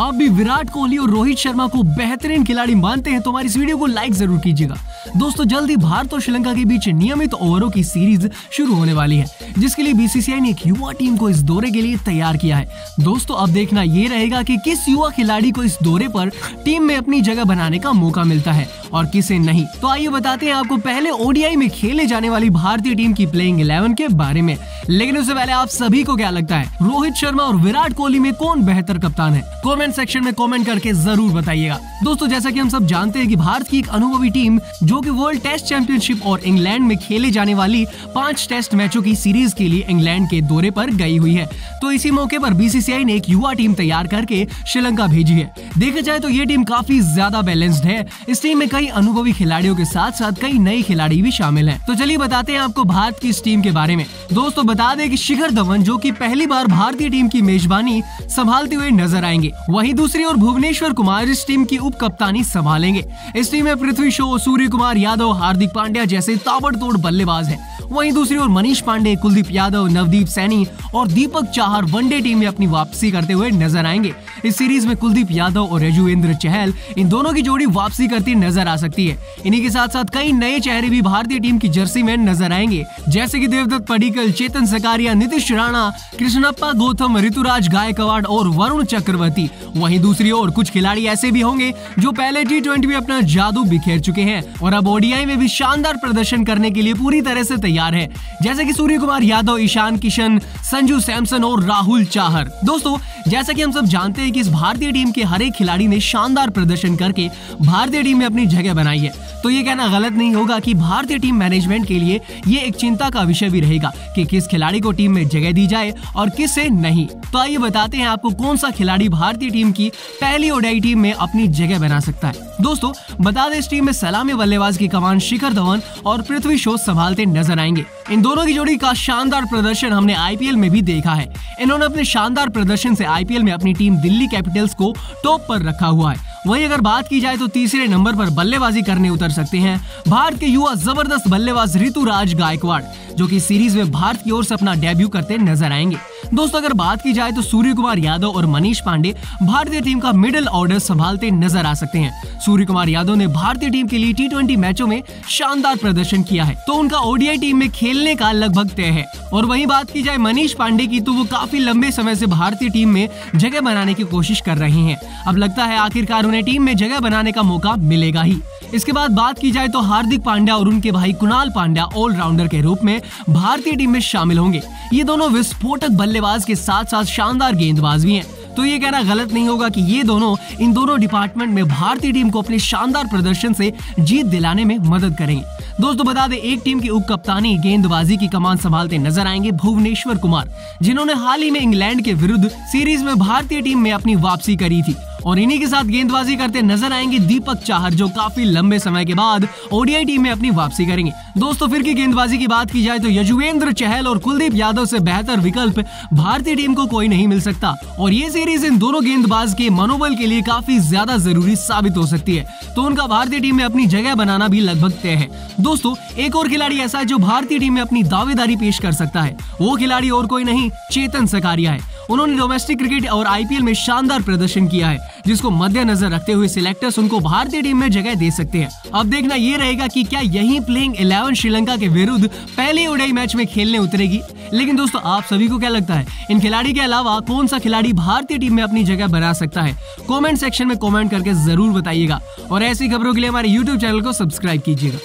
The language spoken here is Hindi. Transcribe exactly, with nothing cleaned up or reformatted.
आप भी विराट कोहली और रोहित शर्मा को बेहतरीन खिलाड़ी मानते हैं तो हमारी इस वीडियो को लाइक जरूर कीजिएगा। दोस्तों जल्द ही भारत और श्रीलंका के बीच नियमित ओवरों की सीरीज शुरू होने वाली है, जिसके लिए बीसीसीआई ने एक युवा टीम को इस दौरे के लिए तैयार किया है। दोस्तों अब देखना ये रहेगा कि किस युवा खिलाड़ी को इस दौरे पर टीम में अपनी जगह बनाने का मौका मिलता है और किसे नहीं। तो आइए बताते हैं आपको पहले ओडीआई में खेले जाने वाली भारतीय टीम की प्लेइंग इलेवन के बारे में। लेकिन उससे पहले आप सभी को क्या लगता है, रोहित शर्मा और विराट कोहली में कौन बेहतर कप्तान है? कमेंट सेक्शन में कमेंट करके जरूर बताइएगा। दोस्तों जैसा कि हम सब जानते हैं कि भारत की एक अनुभवी टीम जो कि वर्ल्ड टेस्ट चैंपियनशिप और इंग्लैंड में खेले जाने वाली पांच टेस्ट मैचों की सीरीज के लिए इंग्लैंड के दौरे पर गई हुई है। तो इसी मौके पर बीसीसीआई ने एक युवा टीम तैयार करके श्रीलंका भेजी है। देखा जाए तो ये टीम काफी ज्यादा बैलेंस्ड है। इस टीम में कई अनुभवी खिलाड़ियों के साथ साथ कई नए खिलाड़ी भी शामिल हैं। तो चलिए बताते हैं आपको भारत की इस टीम के बारे में। दोस्तों बता दें कि शिखर धवन जो कि पहली बार भारतीय टीम की मेजबानी संभालते हुए नजर आएंगे। वहीं दूसरी ओर भुवनेश्वर कुमार इस टीम की उप कप्तानी संभालेंगे। इस टीम में पृथ्वी शॉ, सूर्य कुमार यादव, हार्दिक पांड्या जैसे ताबड़तोड़ बल्लेबाज हैं। वहीं दूसरी ओर मनीष पांडे, कुलदीप यादव, नवदीप सैनी और दीपक चाहर वनडे टीम में अपनी वापसी करते हुए नजर आएंगे। इस सीरीज में कुलदीप यादव और यजुवेंद्र चहल इन दोनों की जोड़ी वापसी करती नजर आ सकती है। इन्हीं के साथ साथ कई नए चेहरे भी भारतीय टीम की जर्सी में नजर आएंगे, जैसे कि देवदत्त पडिक्कल, चेतन सकारिया, नीतीश राणा, कृष्णप्पा गौतम, ऋतुराज गायकवाड़ और वरुण चक्रवर्ती। वहीं दूसरी ओर कुछ खिलाड़ी ऐसे भी होंगे जो पहले टी ट्वेंटी में अपना जादू बिखेर चुके हैं और अब ओडीआई में भी शानदार प्रदर्शन करने के लिए पूरी तरह से तैयार है, जैसे कि सूर्य कुमार यादव, ईशान किशन, संजू सैमसन और राहुल चाहर। दोस्तों जैसा कि हम सब जानते हैं कि इस भारतीय टीम के हर एक खिलाड़ी ने शानदार प्रदर्शन करके भारतीय टीम में अपनी जगह बनाई है। तो ये कहना गलत नहीं होगा कि भारतीय टीम मैनेजमेंट के लिए ये एक चिंता का विषय भी रहेगा कि किस खिलाड़ी को टीम में जगह दी जाए और किसे नहीं। तो आइए बताते हैं आपको कौन सा खिलाड़ी भारतीय टीम की पहली ओडीआई टीम में अपनी जगह बना सकता है। दोस्तों बता दें इस टीम में सलामी बल्लेबाज की कमान शिखर धवन और पृथ्वी शॉ संभालते नजर आएंगे। इन दोनों की जोड़ी का शानदार प्रदर्शन हमने आईपीएल में भी देखा है। इन्होंने अपने शानदार प्रदर्शन से आईपीएल में अपनी टीम दिल्ली कैपिटल्स को टॉप पर रखा हुआ है। वहीं अगर बात की जाए तो तीसरे नंबर पर बल्लेबाजी करने उतर सकते हैं भारत के युवा जबरदस्त बल्लेबाज ऋतुराज गायकवाड़, जो कि सीरीज में भारत की ओर से अपना डेब्यू करते नजर आएंगे। दोस्तों अगर बात की जाए तो सूर्य कुमार यादव और मनीष पांडे भारतीय टीम का मिडिल ऑर्डर संभालते नजर आ सकते हैं। सूर्य कुमार यादव ने भारतीय टीम के लिए टी ट्वेंटी मैचों में शानदार प्रदर्शन किया है, तो उनका ओडीआई टीम में खेलने का लगभग तय है। और वहीं बात की जाए मनीष पांडे की, तो वो काफी लंबे समय से भारतीय टीम में जगह बनाने की कोशिश कर रहे हैं। अब लगता है आखिरकार उन्हें टीम में जगह बनाने का मौका मिलेगा ही। इसके बाद बात की जाए तो हार्दिक पांड्या और उनके भाई कुणाल पांड्या ऑलराउंडर के रूप में भारतीय टीम में शामिल होंगे। ये दोनों विस्फोटक बल्लेबाज के साथ साथ शानदार गेंदबाज भी हैं। तो ये कहना गलत नहीं होगा कि ये दोनों इन दोनों डिपार्टमेंट में भारतीय टीम को अपने शानदार प्रदर्शन से जीत दिलाने में मदद करेंगे। दोस्तों बता दें एक टीम की उप कप्तानी गेंदबाजी की कमान संभालते नजर आएंगे भुवनेश्वर कुमार, जिन्होंने हाल ही में इंग्लैंड के विरुद्ध सीरीज में भारतीय टीम में अपनी वापसी करी थी। और इन्हीं के साथ गेंदबाजी करते नजर आएंगे दीपक चाहर, जो काफी लंबे समय के बाद ओडीआई टीम में अपनी वापसी करेंगे। दोस्तों फिर की गेंदबाजी की बात की जाए तो यजुवेंद्र चहल और कुलदीप यादव से बेहतर विकल्प भारतीय टीम को कोई नहीं मिल सकता और ये सीरीज इन दोनों गेंदबाज के मनोबल के लिए काफी ज्यादा जरूरी साबित हो सकती है। तो उनका भारतीय टीम में अपनी जगह बनाना भी लगभग तय है। दोस्तों एक और खिलाड़ी ऐसा है जो भारतीय टीम में अपनी दावेदारी पेश कर सकता है। वो खिलाड़ी और कोई नहीं, चेतन सकारिया है। उन्होंने डोमेस्टिक क्रिकेट और आईपीएल में शानदार प्रदर्शन किया है, जिसको मद्देनजर रखते हुए सिलेक्टर्स उनको भारतीय टीम में जगह दे सकते हैं। अब देखना ये रहेगा कि क्या यही प्लेइंग इलेवन श्रीलंका के विरुद्ध पहले ओडीआई मैच में खेलने उतरेगी। लेकिन दोस्तों आप सभी को क्या लगता है, इन खिलाड़ी के अलावा कौन सा खिलाड़ी भारतीय टीम में अपनी जगह बना सकता है? कमेंट सेक्शन में कमेंट करके जरूर बताइएगा और ऐसी खबरों के लिए हमारे यूट्यूब चैनल को सब्सक्राइब कीजिएगा।